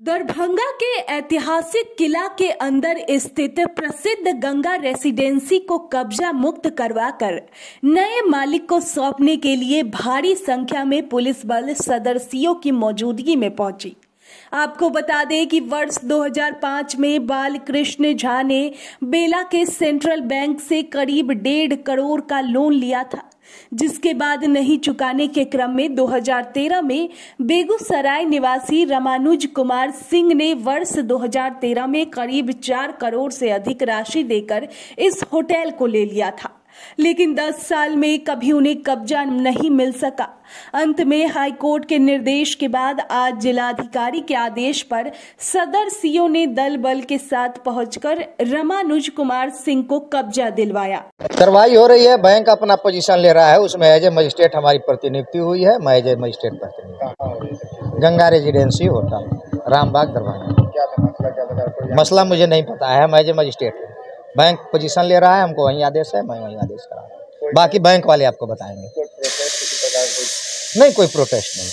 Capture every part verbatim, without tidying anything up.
दरभंगा के ऐतिहासिक किला के अंदर स्थित प्रसिद्ध गंगा रेसिडेंसी को कब्जा मुक्त करवाकर नए मालिक को सौंपने के लिए भारी संख्या में पुलिस बल सदस्यों की मौजूदगी में पहुंची। आपको बता दें कि वर्ष दो हज़ार पाँच में बालकृष्ण झा ने बेला के सेंट्रल बैंक से करीब डेढ़ करोड़ का लोन लिया था, जिसके बाद नहीं चुकाने के क्रम में दो हज़ार तेरह में बेगूसराय निवासी रामानुज कुमार सिंह ने वर्ष दो हज़ार तेरह में करीब चार करोड़ से अधिक राशि देकर इस होटल को ले लिया था, लेकिन दस साल में कभी उन्हें कब्जा नहीं मिल सका। अंत में हाईकोर्ट के निर्देश के बाद आज जिलाधिकारी के आदेश पर सदर सीओ ने दल बल के साथ पहुंचकर रामानुज कुमार सिंह को कब्जा दिलवाया। कार्रवाई हो रही है, बैंक अपना पोजीशन ले रहा है, उसमें एज ए मजिस्ट्रेट हमारी प्रतिनियुक्ति हुई है। मैं एज ए मजिस्ट्रेट प्रतिनियुक्ति गंगा रेजिडेंसी होटल रामबाग दरभंगा। क्या मसला क्या लगा? मसला मुझे नहीं पता है, मैं एज ए मजिस्ट्रेट हूँ। बैंक पोजीशन ले रहा है, हमको वही आदेश है, मैं वही आदेश कर रहा हूँ, बाकी बैंक वाले आपको बताएंगे। कोई प्रोटेस्ट किसी प्रकार कोई नहीं, कोई प्रोटेस्ट नहीं,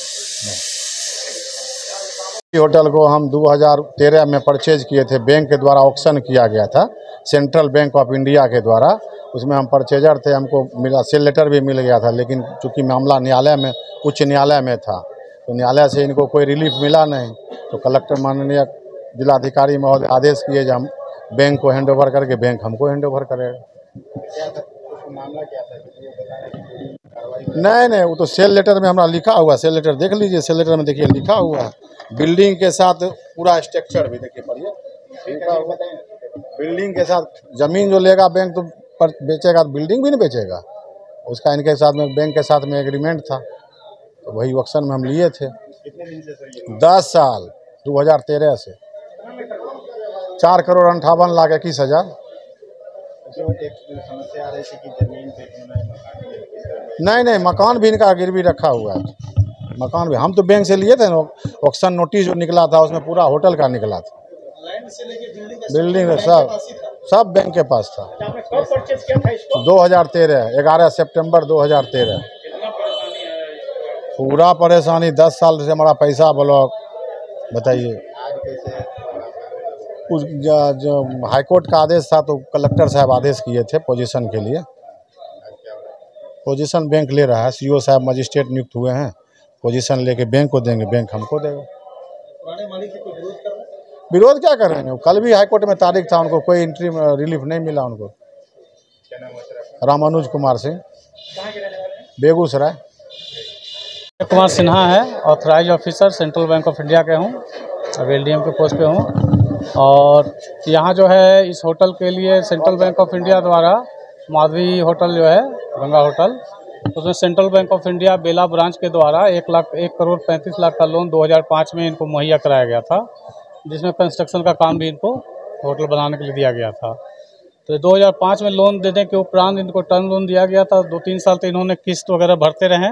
नहीं। होटल को हम दो हज़ार तेरह में परचेज किए थे, बैंक के द्वारा ऑक्शन किया गया था, सेंट्रल बैंक ऑफ इंडिया के द्वारा। उसमें हम परचेजर थे, हमको मिला सेल लेटर भी मिल गया था, लेकिन चूँकि मामला न्यायालय में उच्च न्यायालय में था तो न्यायालय से इनको कोई रिलीफ मिला नहीं, तो कलेक्टर माननीय जिलाधिकारी महोदय आदेश किए जो हम बैंक को हैंड ओवर करके बैंक हमको हैंड ओवर करेगा। मामला क्या था? नहीं नहीं, वो तो सेल लेटर में हमारा लिखा हुआ, सेल लेटर देख लीजिए, सेल लेटर में देखिए लिखा हुआ है, बिल्डिंग के साथ पूरा स्ट्रक्चर भी देखिए पढ़िए लिखा हुआ। बिल्डिंग के साथ जमीन जो लेगा बैंक तो पर बेचेगा, तो बिल्डिंग भी नहीं बेचेगा, उसका इनके साथ में बैंक के साथ में एग्रीमेंट था, तो वही ऑक्शन में हम लिए थे। दस साल दो हज़ार तेरह से चार करोड़ अंठावन लाख इक्कीस हजार। समस्या आ रही थी कि जमीन पे नहीं नहीं, मकान भी इनका गिरवी रखा हुआ है, मकान भी हम तो बैंक से लिए थे ना, ऑक्शन नोटिस जो निकला था उसमें पूरा होटल का निकला था, बिल्डिंग सब सब बैंक के पास था। दो हज़ार तेरह ग्यारह सितंबर दो हज़ार तेरह। पूरा परेशानी, दस साल से हमारा पैसा ब्लॉक। बताइए, उस जो हाईकोर्ट का आदेश था तो कलेक्टर साहब आदेश किए थे पोजीशन के लिए, पोजीशन बैंक ले रहा है, सीओ साहब मजिस्ट्रेट नियुक्त हुए हैं, पोजीशन लेके बैंक को देंगे, बैंक हमको देगा। पुराने मालिक की कोई विरोध कर रहे हैं? विरोध क्या कर रहे हैं? कल भी हाईकोर्ट में तारीख था, उनको कोई इंट्री रिलीफ नहीं मिला उनको। क्या नाम है? रामानुज कुमार सिंह, बेगूसराय। कुमार सिन्हा है, authorise officer central bank of India के हूँ, अब एल डी एम के पोस्ट पे हूँ। और यहाँ जो है इस होटल के लिए सेंट्रल बैंक ऑफ इंडिया द्वारा माधवी होटल जो है गंगा होटल, उसमें central bank of India Bela branch के द्वारा एक लाख एक करोड़ पैंतीस लाख का लोन दो हज़ार पाँच में इनको मुहैया कराया गया था, जिसमें कंस्ट्रक्शन का काम भी इनको होटल बनाने के लिए दिया गया था। तो दो हज़ार पाँच में लोन देने के उपरांत इनको टर्म लोन दिया गया था। दो तीन साल तो इन्होंने किस्त वगैरह भरते रहे,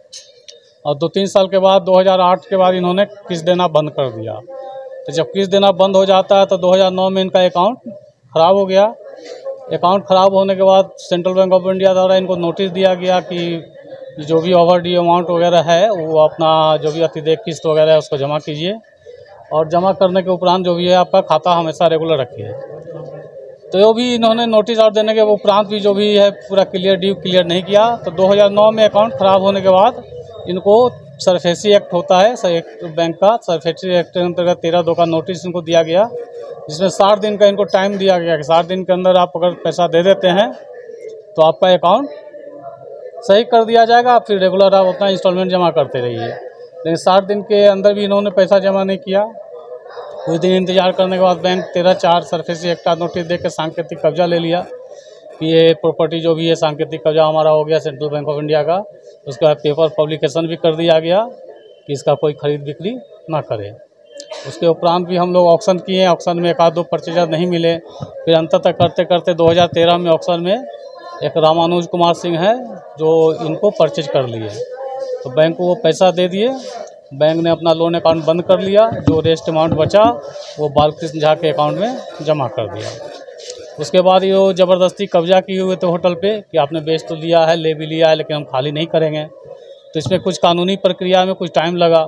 और दो तीन साल के बाद दो हज़ार आठ के बाद इन्होंने किस्त देना बंद कर दिया। तो जब किस्त देना बंद हो जाता है तो दो हज़ार नौ में इनका अकाउंट ख़राब हो गया। अकाउंट ख़राब होने के बाद सेंट्रल बैंक ऑफ इंडिया द्वारा इनको नोटिस दिया गया कि जो भी ओवर ड्यू अमाउंट वगैरह है वो अपना जो भी अतिदेय किस्त वगैरह है उसको जमा कीजिए, और जमा करने के उपरांत जो भी है आपका खाता हमेशा रेगुलर रखिए। तो जो भी इन्होंने नोटिस और देने के उपरांत भी जो भी है पूरा क्लियर ड्यू क्लियर नहीं किया। तो दो हज़ार नौ में अकाउंट ख़राब होने के बाद इनको सरफेसी एक्ट होता है एक बैंक का, सरफेसी एक्ट के अंतर्गत तेरह दो का नोटिस इनको दिया गया, जिसमें साठ दिन का इनको टाइम दिया गया कि साठ दिन के अंदर आप अगर पैसा दे देते हैं तो आपका अकाउंट सही कर दिया जाएगा, आप फिर रेगुलर आप अपना इंस्टॉलमेंट जमा करते रहिए। लेकिन साठ दिन के अंदर भी इन्होंने पैसा जमा नहीं किया। कुछ दिन इंतजार करने के बाद बैंक तेरह चार सरफेसी एक्ट का नोटिस दे के सांकेतिक कब्जा ले लिया कि ये प्रॉपर्टी जो भी है सांकेतिक कब्जा हमारा हो गया सेंट्रल बैंक ऑफ इंडिया का। उसके बाद पेपर पब्लिकेशन भी कर दिया गया कि इसका कोई खरीद बिक्री ना करे। उसके उपरांत भी हम लोग ऑक्शन किए, ऑक्शन में एक आध दो परचेजर नहीं मिले, फिर अंततः करते करते दो हज़ार तेरह में ऑक्शन में एक रामानुज कुमार सिंह है जो इनको परचेज कर लिए, तो बैंक को वो पैसा दे दिए। बैंक ने अपना लोन अकाउंट बंद कर लिया, जो रेस्ट अमाउंट बचा वो बालकृष्ण झा के अकाउंट में जमा कर दिया। उसके बाद ये ज़बरदस्ती कब्जा किए हुए थे होटल पे कि आपने बेच तो लिया है, ले भी लिया है, लेकिन हम खाली नहीं करेंगे। तो इसमें कुछ कानूनी प्रक्रिया में कुछ टाइम लगा।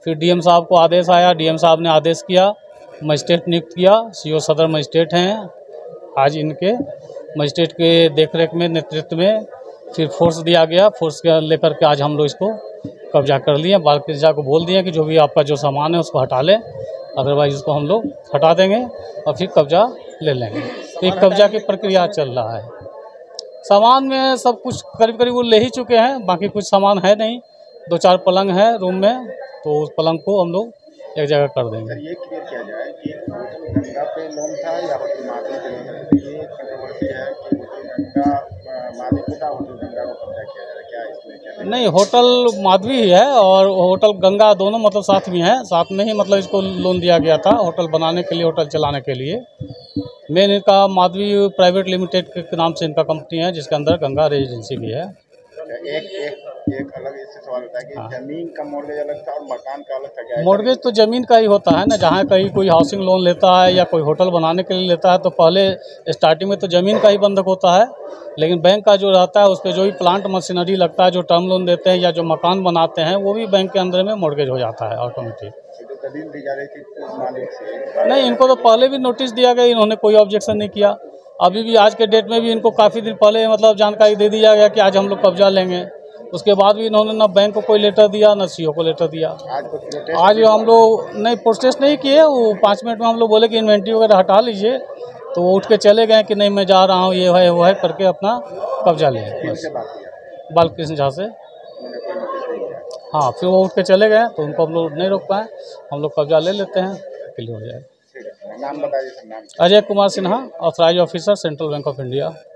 फिर डीएम साहब को आदेश आया, डीएम साहब ने आदेश किया, मजिस्ट्रेट नियुक्त किया, सीओ सदर मजिस्ट्रेट हैं। आज इनके मजिस्ट्रेट के देखरेख में, नेतृत्व में फिर फोर्स दिया गया, फोर्स के लेकर के आज हम लोग इसको कब्जा कर लिए। बालकृष्ण को बोल दिए कि जो भी आपका जो सामान है उसको हटा लें, अदरवाइज उसको हम लोग हटा देंगे और फिर कब्जा ले लेंगे। तो एक कब्जा की प्रक्रिया चल रहा है। सामान में सब कुछ करीब करीब वो ले ही चुके हैं, बाकी कुछ सामान है नहीं। दो चार पलंग है रूम में, तो उस पलंग को हम लोग एक जगह कर देंगे। ये क्लियर किया जाए कि होटल गंगा पे लोन था या होटल माधवी पे लोन था। ये कंट्रोवर्सी है कि होटल गंगा माधवी पे था, होटल गंगा को कब्जा किया जा रहा है, क्या इसमें क्या? नहीं, होटल माधवी ही है और होटल गंगा दोनों मतलब साथ में है। साथ में ही मतलब इसको लोन दिया गया था होटल बनाने के लिए, होटल चलाने के लिए। मेन इनका माधवी प्राइवेट लिमिटेड के नाम से इनका कंपनी है, जिसके अंदर गंगा रेजिडेंसी भी है। एक एक एक अलग इससे सवाल होता है कि हाँ। जमीन का मॉर्गेज अलग था और मकान का अलग था क्या? मॉर्गेज तो ज़मीन का ही होता है ना। जहाँ कहीं कोई हाउसिंग लोन लेता है या कोई होटल बनाने के लिए लेता है तो पहले स्टार्टिंग में तो ज़मीन का ही बंधक होता है, लेकिन बैंक का जो रहता है उस पर जो भी प्लांट मशीनरी लगता है, जो टर्म लोन देते हैं या जो मकान बनाते हैं, वो भी बैंक के अंदर में मॉर्गेज हो जाता है ऑटोमेटिक। दलील दी जा रही थी मालिक से? नहीं, इनको तो पहले भी नोटिस दिया गया, इन्होंने कोई ऑब्जेक्शन नहीं किया। अभी भी आज के डेट में भी इनको काफ़ी दिन पहले मतलब जानकारी दे दिया गया कि आज हम लोग कब्जा लेंगे। उसके बाद भी इन्होंने ना बैंक को कोई लेटर दिया, ना सीओ को लेटर दिया। आज आज हम लोग नहीं प्रोटेस्ट नहीं किए, वो पाँच मिनट में हम लोग बोले कि इन्वेंट्री वगैरह हटा लीजिए, तो वो उठ के चले गए कि नहीं मैं जा रहा हूँ, ये है वो है करके अपना कब्जा ले। बस बालकृष्ण झा से हाँ, फिर वो उठ के चले गए तो उनको हम लोग नहीं रोक पाए। हम लोग कब्जा ले लेते हैं, क्लियर हो जाए। नाम बताइए सर। नाम Ajay Kumar Sinha, authorise officer, central bank of India.